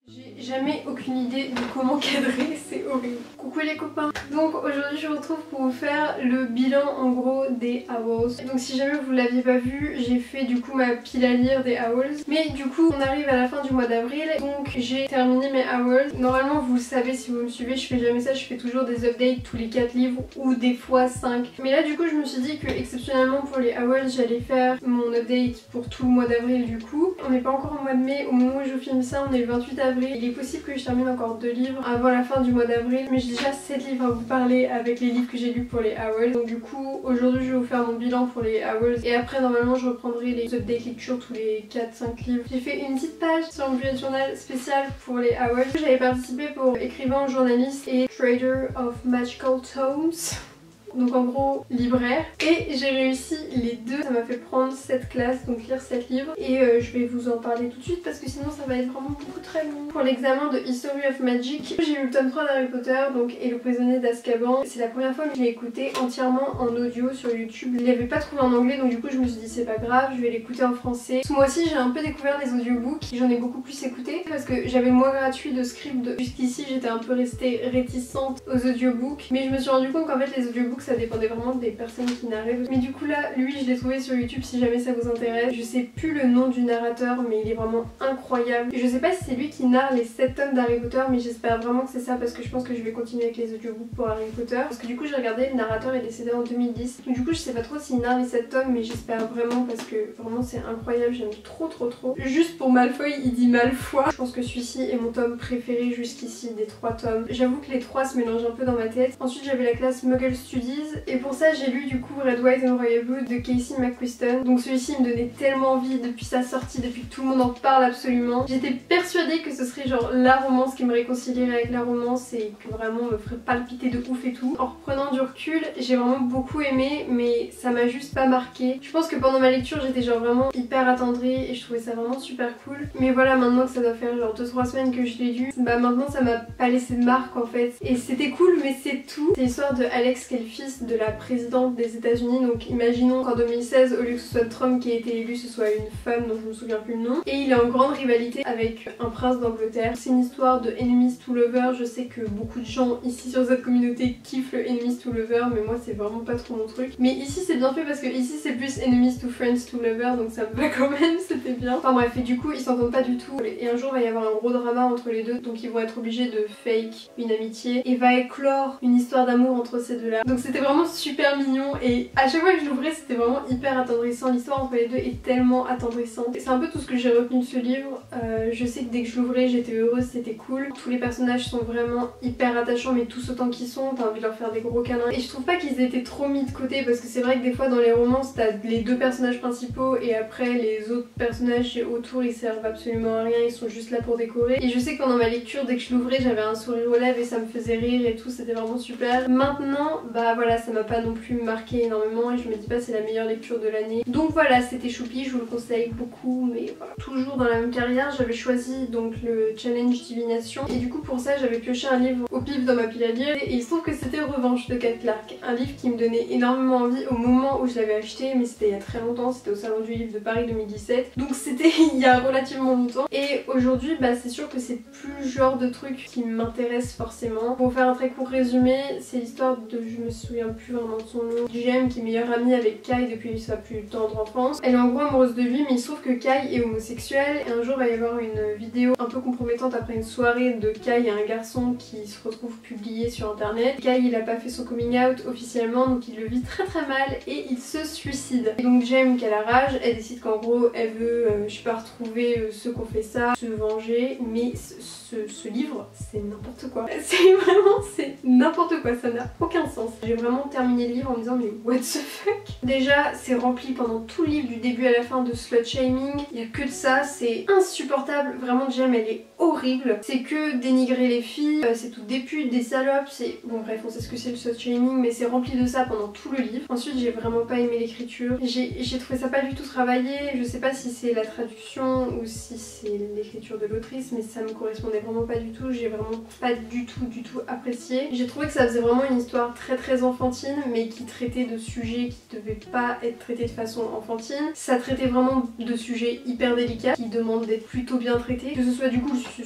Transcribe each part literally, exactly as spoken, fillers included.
J'ai jamais aucune idée de comment cadrer, c'est horrible. Coucou les copains. Donc aujourd'hui je vous retrouve pour vous faire le bilan en gros des hauls. Donc si jamais vous l'aviez pas vu, j'ai fait du coup ma pile à lire des hauls. Mais du coup on arrive à la fin du mois d'avril, donc j'ai terminé mes hauls. Normalement vous le savez si vous me suivez, je fais jamais ça, je fais toujours des updates tous les quatre livres ou des fois cinq. Mais là du coup je me suis dit que exceptionnellement pour les hauls j'allais faire mon update pour tout le mois d'avril du coup. On n'est pas encore au mois de mai, au moment où je filme ça on est le vingt-huit avril. Il est possible que je termine encore deux livres avant la fin du mois d'avril, mais j'ai déjà sept livres à vous parler avec les livres que j'ai lus pour les hauls. Donc du coup aujourd'hui je vais vous faire mon bilan pour les hauls et après normalement je reprendrai les updates lecture tous les quatre cinq livres. J'ai fait une petite page sur mon bullet journal spécial pour les hauls. J'avais participé pour écrivain, journaliste et trader of magical tomes. Donc en gros libraire, et j'ai réussi les deux. Ça m'a fait prendre cette classe, donc lire sept livres, et euh, je vais vous en parler tout de suite parce que sinon ça va être vraiment beaucoup très long. Pour l'examen de History of Magic, j'ai eu le tome trois d'Harry Potter, donc et le prisonnier d'Azkaban. C'est la première fois que je l'ai écouté entièrement en audio sur YouTube. Je l'avais pas trouvé en anglais, donc du coup je me suis dit c'est pas grave, je vais l'écouter en français. Ce mois-ci j'ai un peu découvert les audiobooks, j'en ai beaucoup plus écouté parce que j'avais le mois gratuit de Scribd. Jusqu'ici j'étais un peu restée réticente aux audiobooks, mais je me suis rendu compte qu'en fait les audiobooks ça dépendait vraiment des personnes qui narraient. Mais du coup là, lui je l'ai trouvé sur YouTube si jamais ça vous intéresse. Je sais plus le nom du narrateur mais il est vraiment incroyable. Et je sais pas si c'est lui qui narre les sept tomes d'Harry Potter, mais j'espère vraiment que c'est ça parce que je pense que je vais continuer avec les audiobooks pour Harry Potter. Parce que du coup j'ai regardé, le narrateur est décédé en deux mille dix. Donc du coup je sais pas trop s'il narre les sept tomes, mais j'espère vraiment parce que vraiment c'est incroyable, j'aime trop trop trop. Juste pour Malfoy, il dit Malfoy. Je pense que celui-ci est mon tome préféré jusqu'ici des trois tomes. J'avoue que les trois se mélangent un peu dans ma tête. Ensuite j'avais la classe Muggle Studies. Et pour ça j'ai lu du coup Red, White and Royal Blood de Casey McQuiston. Donc celui-ci me donnait tellement envie depuis sa sortie, depuis que tout le monde en parle absolument. J'étais persuadée que ce serait genre la romance qui me réconcilierait avec la romance et que vraiment me ferait palpiter de ouf et tout. En reprenant du recul, j'ai vraiment beaucoup aimé, mais ça m'a juste pas marqué. Je pense que pendant ma lecture j'étais genre vraiment hyper attendrie et je trouvais ça vraiment super cool. Mais voilà, maintenant que ça doit faire genre deux trois semaines que je l'ai lu, bah maintenant ça m'a pas laissé de marque en fait. Et c'était cool mais c'est tout. C'est l'histoire de Alex qui est le fils de la présidente des États-Unis. Donc imaginons qu'en deux mille seize, au lieu que ce soit Trump qui ait été élu, ce soit une femme dont je me souviens plus le nom. Et il est en grande rivalité avec un prince d'Angleterre. C'est une histoire de enemies to lovers. Je sais que beaucoup de gens ici sur cette communauté kiffent le enemies to lovers, mais moi c'est vraiment pas trop mon truc. Mais ici c'est bien fait parce que ici c'est plus enemies to friends to lovers, donc ça me va quand même, c'était bien. Enfin bref, et du coup ils s'entendent pas du tout. Et un jour il va y avoir un gros drama entre les deux, donc ils vont être obligés de fake une amitié et va éclore une histoire d'amour entre ces deux là. Donc c'était vraiment super mignon et à chaque fois que je l'ouvrais c'était vraiment hyper attendrissant. L'histoire entre les deux est tellement attendrissante. C'est un peu tout ce que j'ai retenu de ce livre. Euh, je sais que dès que je l'ouvrais j'étais heureuse, c'était cool. Tous les personnages sont vraiment hyper attachants, mais tous autant qu'ils sont, t'as envie de leur faire des gros câlins. Et je trouve pas qu'ils aient été trop mis de côté parce que c'est vrai que des fois dans les romances t'as les deux personnages principaux et après les autres personnages autour ils servent absolument à rien, ils sont juste là pour décorer. Et je sais que pendant ma lecture dès que je l'ouvrais j'avais un sourire aux lèvres et ça me faisait rire et tout, c'était vraiment super. Maintenant bah voilà, ça m'a pas non plus marqué énormément et je me dis pas c'est la meilleure lecture de l'année. Donc voilà, c'était choupi, je vous le conseille beaucoup, mais voilà. Toujours dans la même carrière, j'avais choisi donc le challenge divination et du coup pour ça j'avais pioché un livre au pif dans ma pile à lire et il se trouve que c'était Revanche de Kat Clark, un livre qui me donnait énormément envie au moment où je l'avais acheté, mais c'était il y a très longtemps, c'était au salon du livre de Paris deux mille dix-sept, donc c'était il y a relativement longtemps. Et aujourd'hui bah c'est sûr que c'est plus le genre de truc qui m'intéresse forcément. Pour faire un très court résumé, c'est l'histoire de, je me souviens plus vraiment de son nom, Jem qui est meilleure amie avec Kai depuis sa plus tendre enfance. Elle est en gros amoureuse de lui, mais il se trouve que Kai est homosexuel et un jour il va y avoir une vidéo un peu compromettante après une soirée de Kai et un garçon qui se retrouve publié sur internet. Kai il a pas fait son coming out officiellement, donc il le vit très très mal et il se suicide. Et donc Jem qui a la rage, elle décide qu'en gros elle veut euh, je sais pas retrouver euh, ceux qui ont fait ça, se venger, mais ce, ce, ce livre c'est n'importe quoi. C'est vraiment c'est n'importe quoi, ça n'a aucun sens. J'ai vraiment terminé le livre en me disant mais what the fuck. Déjà c'est rempli pendant tout le livre du début à la fin de slut shaming, il y a que de ça, c'est insupportable, vraiment Jem elle est horrible, c'est que dénigrer les filles, euh, c'est tout des putes, des salopes, c'est... Bon bref on sait ce que c'est le slut shaming mais c'est rempli de ça pendant tout le livre. Ensuite j'ai vraiment pas aimé l'écriture, j'ai trouvé ça pas du tout travaillé, je sais pas si c'est la traduction ou si c'est l'écriture de l'autrice mais ça me correspondait vraiment pas du tout, j'ai vraiment pas du tout du tout apprécié. J'ai trouvé que ça faisait vraiment une histoire très très enfantine mais qui traitait de sujets qui devaient pas être traités de façon enfantine. Ça traitait vraiment de sujets hyper délicats qui demandent d'être plutôt bien traités, que ce soit du coup le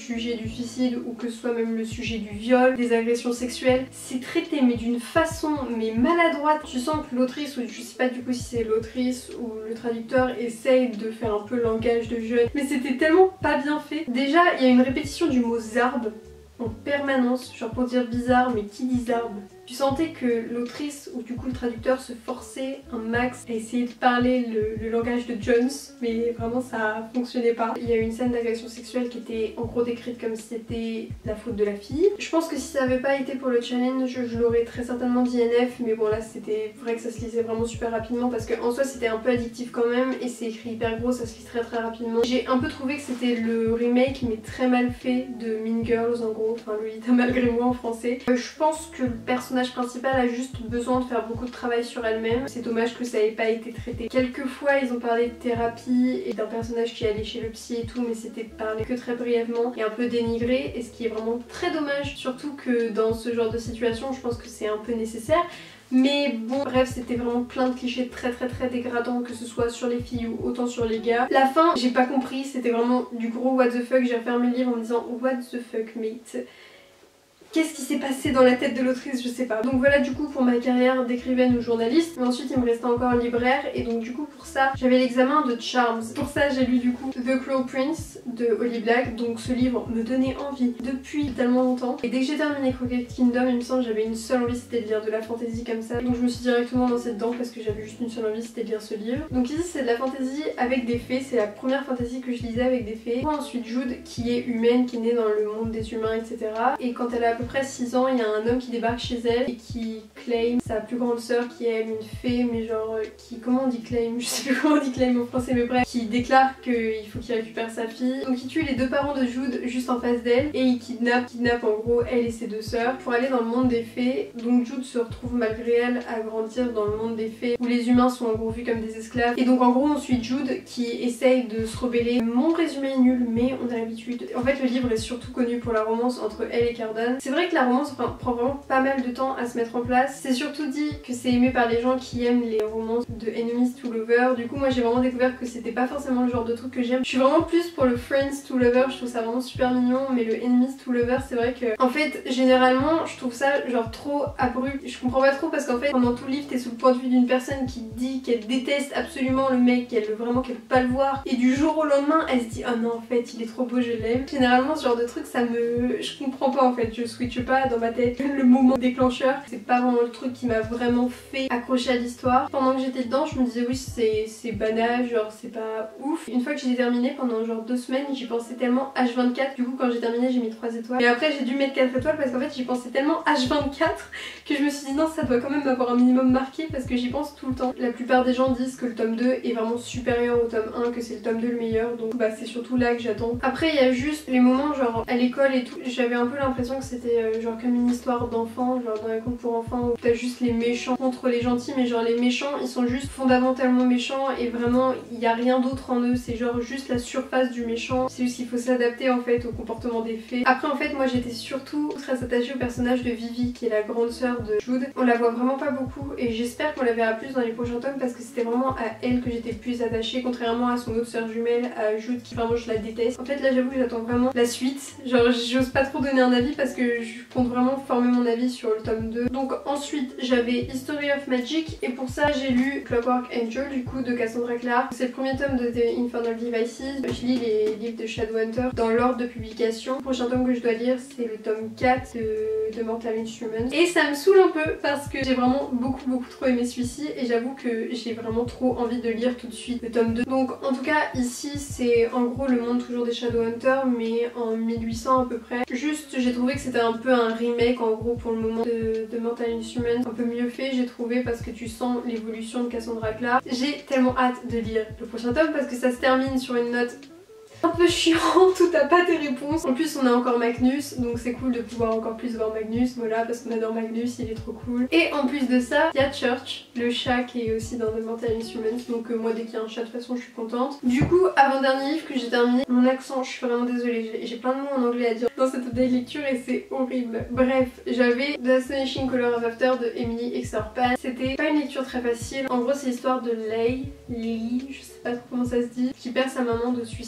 sujet du suicide ou que ce soit même le sujet du viol, des agressions sexuelles, c'est traité mais d'une façon mais maladroite. Tu sens que l'autrice, ou je sais pas du coup si c'est l'autrice ou le traducteur, essaye de faire un peu le langage de jeune, mais c'était tellement pas bien fait. Déjà il y a une répétition du mot zarbe en permanence, genre pour dire bizarre, mais qui dit zarbe? Tu sentais que l'autrice ou du coup le traducteur se forçait un max à essayer de parler le, le langage de Jones, mais vraiment ça fonctionnait pas. Il y a eu une scène d'agression sexuelle qui était en gros décrite comme si c'était la faute de la fille. Je pense que si ça avait pas été pour le challenge, je, je l'aurais très certainement dit N F, mais bon là c'était vrai que ça se lisait vraiment super rapidement parce qu'en soi c'était un peu addictif quand même et c'est écrit hyper gros, ça se lit très très rapidement. J'ai un peu trouvé que c'était le remake mais très mal fait de Mean Girls en gros, enfin Lolita malgré moi en français. Euh, je pense que le personnage principal a juste besoin de faire beaucoup de travail sur elle-même. C'est dommage que ça ait pas été traité. Quelquefois ils ont parlé de thérapie et d'un personnage qui allait chez le psy et tout, mais c'était parlé que très brièvement et un peu dénigré, et ce qui est vraiment très dommage, surtout que dans ce genre de situation je pense que c'est un peu nécessaire. Mais bon, bref, c'était vraiment plein de clichés très très très dégradants, que ce soit sur les filles ou autant sur les gars. La fin, j'ai pas compris, c'était vraiment du gros what the fuck. J'ai refermé le livre en me disant what the fuck mate. Qu'est-ce qui s'est passé dans la tête de l'autrice, je sais pas. Donc voilà du coup pour ma carrière d'écrivaine ou journaliste. Mais ensuite il me restait encore libraire, et donc du coup pour ça j'avais l'examen de Charms. Pour ça j'ai lu du coup The Cruel Prince de Holly Black. Donc ce livre me donnait envie depuis tellement longtemps. Et dès que j'ai terminé Crooked Kingdom, il me semble j'avais une seule envie, c'était de lire de la fantasy comme ça. Donc je me suis directement lancée dedans parce que j'avais juste une seule envie, c'était de lire ce livre. Donc ici c'est de la fantasy avec des fées, c'est la première fantasy que je lisais avec des fées. Ensuite Jude qui est humaine, qui est née dans le monde des humains, et cetera. Et quand elle a à peu près six ans, il y a un homme qui débarque chez elle et qui claim sa plus grande sœur qui est une fée, mais genre qui, comment on dit claim, je sais plus comment on dit claim en français, mais bref, qui déclare qu'il faut qu'il récupère sa fille. Donc il tue les deux parents de Jude juste en face d'elle et il kidnappe, kidnappe en gros elle et ses deux sœurs pour aller dans le monde des fées. Donc Jude se retrouve malgré elle à grandir dans le monde des fées où les humains sont en gros vus comme des esclaves. Et donc en gros on suit Jude qui essaye de se rebeller. Mon résumé est nul mais on a l'habitude. En fait le livre est surtout connu pour la romance entre elle et Cardan. C'est vrai que la romance enfin, prend vraiment pas mal de temps à se mettre en place. C'est surtout dit que c'est aimé par les gens qui aiment les romances de Enemies to Lovers. Du coup moi j'ai vraiment découvert que c'était pas forcément le genre de truc que j'aime. Je suis vraiment plus pour le Friends to Lovers, je trouve ça vraiment super mignon, mais le Enemies to Lovers c'est vrai que en fait généralement je trouve ça genre trop abrupt. Je comprends pas trop parce qu'en fait pendant tout le livre t'es sous le point de vue d'une personne qui dit qu'elle déteste absolument le mec, qu'elle veut vraiment qu'elle peut pas le voir, et du jour au lendemain elle se dit oh non en fait il est trop beau, je l'aime. Généralement ce genre de truc ça me... je comprends pas en fait, je switch pas dans ma tête le moment déclencheur. C'est pas vraiment le truc qui m'a vraiment fait accrocher à l'histoire. Pendant que j'étais dedans je me disais oui c'est banal, genre c'est pas ouf. Une fois que j'ai terminé pendant genre deux semaines j'y pensais tellement H vingt-quatre, du coup quand j'ai terminé j'ai mis trois étoiles. Et après j'ai dû mettre quatre étoiles parce qu'en fait j'y pensais tellement H vingt-quatre que je me suis dit non ça doit quand même m'avoir un minimum marqué parce que j'y pense tout le temps. La plupart des gens disent que le tome deux est vraiment supérieur au tome un, que c'est le tome deux le meilleur, donc bah c'est surtout là que j'attends. Après il y a juste les moments genre à l'école et tout, j'avais un peu l'impression que c'était euh, genre comme une histoire d'enfant, genre dans les contes pour enfants où t'as juste les méchants contre les gentils, mais genre les méchants ils sont juste fondamentalement méchants et vraiment il n'y a rien d'autre en eux, c'est genre juste la surface du méchant, c'est juste qu'il faut s'adapter en fait au comportement des fées. Après en fait moi j'étais surtout très attachée au personnage de Vivi qui est la grande sœur de Jude. On la voit vraiment pas beaucoup et j'espère qu'on la verra plus dans les prochains tomes parce que c'était vraiment à elle que j'étais plus attachée contrairement à son autre sœur jumelle, à Jude qui vraiment je la déteste. En fait là j'avoue que j'attends vraiment la suite, genre j'ose pas trop donner un avis parce que je compte vraiment former mon avis sur le tome deux. Donc ensuite j'avais History of Magic et pour ça j'ai lu Clockwork Angel du coup de Cassandra Clare. C'est le premier tome de The Infernal Devices. Je lis les livres de Shadowhunter dans l'ordre de publication. Le prochain tome que je dois lire c'est le tome quatre de, de Mortal Instruments. Et ça me saoule un peu parce que j'ai vraiment beaucoup beaucoup trop aimé celui-ci et j'avoue que j'ai vraiment trop envie de lire tout de suite le tome deux. Donc en tout cas ici c'est en gros le monde toujours des Shadowhunters mais en mille huit cents à peu près. Juste j'ai trouvé que c'était un peu un remake en gros pour le moment de, de Mortal Instruments, un peu mieux fait j'ai trouvé parce que tu sens l'évolution de Cassandra Clare. J'ai tellement hâte de lire le prochain tome parce que ça se termine sur une note un peu chiante où t'as pas tes réponses. En plus on a encore Magnus donc c'est cool de pouvoir encore plus voir Magnus, voilà, parce qu'on adore Magnus, il est trop cool. Et en plus de ça il y a Church, le chat qui est aussi dans The Mortal Instruments, donc euh, moi dès qu'il y a un chat de toute façon je suis contente. Du coup avant-dernier livre que j'ai terminé, mon accent, je suis vraiment désolée, j'ai plein de mots en anglais à dire dans cette update lecture et c'est horrible. Bref, j'avais The Astonishing Color of After de Emily Exarpan. C'était pas une lecture très facile, en gros c'est l'histoire de Lei, Lei, je sais pas trop comment ça se dit, qui perd sa maman de suicide. Mais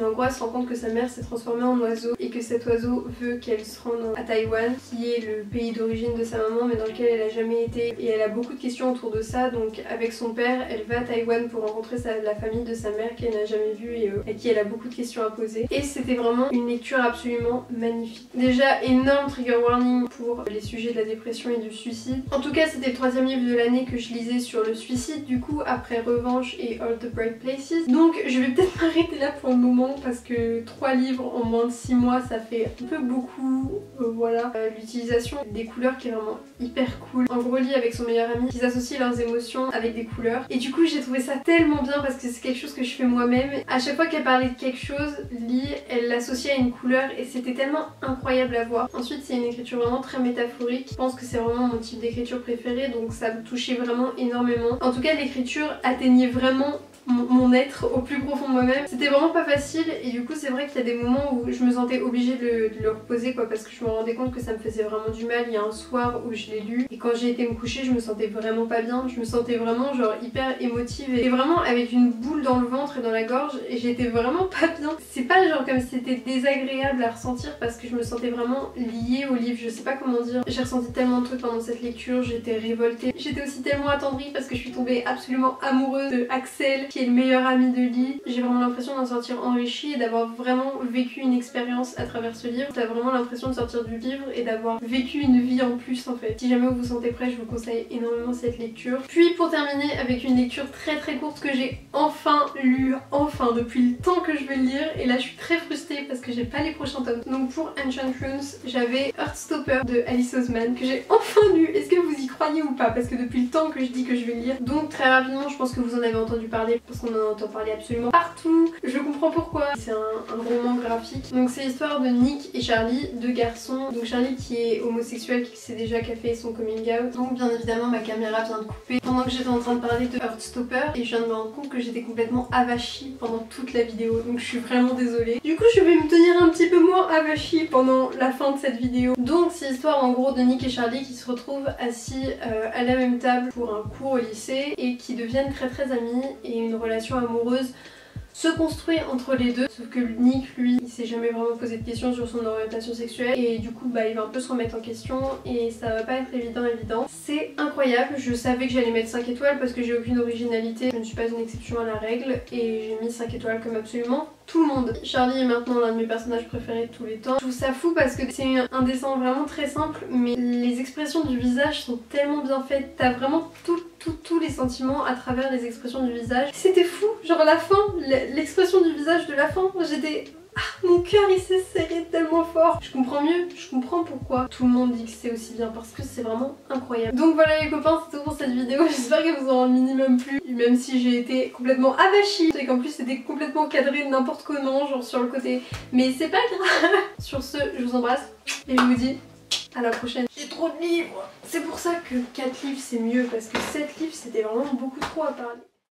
mais en gros elle se rend compte que sa mère s'est transformée en oiseau et que cet oiseau veut qu'elle se rende à Taïwan, qui est le pays d'origine de sa maman mais dans lequel elle a jamais été, et elle a beaucoup de questions autour de ça. Donc avec son père elle va à Taïwan pour rencontrer sa, la famille de sa mère qu'elle n'a jamais vue et euh, à qui elle a beaucoup de questions à poser, et c'était vraiment une lecture absolument magnifique. Déjà énorme trigger warning pour les sujets de la dépression et du suicide. En tout cas c'était le troisième livre de l'année que je lisais sur le suicide du coup, après Revanche et All the Bright Places. Donc je vais peut-être m'arrêter là pour le moment parce que trois livres en moins de six mois ça fait un peu beaucoup. Euh, voilà, euh, l'utilisation des couleurs qui est vraiment hyper cool. En gros lit avec son meilleur ami, ils associent leurs émotions avec des couleurs et du coup j'ai trouvé ça tellement bien parce que c'est quelque chose que je fais moi-même. À chaque fois qu'elle parlait de quelque chose, Lee elle l'associait à une couleur et c'était tellement incroyable à voir. Ensuite c'est une écriture vraiment très métaphorique, je pense que c'est vraiment mon type d'écriture préféré donc ça me touchait vraiment énormément. En tout cas l'écriture atteignait vraiment mon être au plus profond de moi-même. C'était vraiment pas facile et du coup c'est vrai qu'il y a des moments où je me sentais obligée de le, de le reposer quoi, parce que je me rendais compte que ça me faisait vraiment du mal. Il y a un soir où je l'ai lu et quand j'ai été me coucher je me sentais vraiment pas bien, je me sentais vraiment genre hyper émotive et vraiment avec une boule dans le ventre et dans la gorge et j'étais vraiment pas bien. C'est pas genre comme si c'était désagréable à ressentir parce que je me sentais vraiment liée au livre, je sais pas comment dire. J'ai ressenti tellement de trucs pendant cette lecture, j'étais révoltée. J'étais aussi tellement attendrie parce que je suis tombée absolument amoureuse de Axel qui est le meilleur ami de Lee. J'ai vraiment l'impression d'en sortir enrichie et d'avoir vraiment vécu une expérience à travers ce livre. T'as vraiment l'impression de sortir du livre et d'avoir vécu une vie en plus en fait. Si jamais vous vous sentez prêt, je vous conseille énormément cette lecture. Puis pour terminer avec une lecture très très courte que j'ai enfin lu, enfin depuis le temps que je vais le lire, et là je suis très frustrée parce que j'ai pas les prochains tomes. Donc pour Ancient Runes j'avais Heartstopper de Alice Oseman que j'ai enfin lu. Est-ce que vous y croyez ou pas? Parce que depuis le temps que je dis que je vais le lire. Donc très rapidement, je pense que vous en avez entendu parler parce qu'on en entend parler absolument partout. Je comprends pourquoi. C'est un, un roman graphique. Donc c'est l'histoire de Nick et Charlie, deux garçons. Donc Charlie qui est homosexuel, qui sait déjà qu'a fait son coming out. Donc bien évidemment ma caméra vient de couper pendant que j'étais en train de parler de Heartstopper et je viens de me rendre compte que j'étais complètement avachie pendant toute la vidéo. Donc je suis vraiment désolée. Du coup je vais me tenir un petit peu moins avachie pendant la fin de cette vidéo. Donc c'est l'histoire en gros de Nick et Charlie qui se retrouvent assis euh, à la même table pour un cours au lycée et qui deviennent très très amis et une relation amoureuse se construit entre les deux, sauf que Nick lui il s'est jamais vraiment posé de questions sur son orientation sexuelle et du coup bah il va un peu se remettre en question et ça va pas être évident évident. C'est incroyable, je savais que j'allais mettre cinq étoiles parce que j'ai aucune originalité, je ne suis pas une exception à la règle et j'ai mis cinq étoiles comme absolument tout le monde. Charlie est maintenant l'un de mes personnages préférés de tous les temps. Je trouve ça fou parce que c'est un dessin vraiment très simple mais les expressions du visage sont tellement bien faites, t'as vraiment tout, tout, tous les sentiments à travers les expressions du visage. C'était fou, genre la fin, l'expression du visage de la fin, j'étais... Ah, mon cœur il s'est serré tellement fort. Je comprends mieux, je comprends pourquoi tout le monde dit que c'est aussi bien parce que c'est vraiment incroyable. Donc voilà les copains, c'est tout pour cette vidéo. J'espère qu'elle vous aura un minimum plu, même si j'ai été complètement avachie et qu'en plus c'était complètement cadré n'importe comment, genre sur le côté. Mais c'est pas grave. Sur ce, je vous embrasse et je vous dis à la prochaine. J'ai trop de livres. C'est pour ça que quatre livres c'est mieux parce que sept livres c'était vraiment beaucoup trop à parler.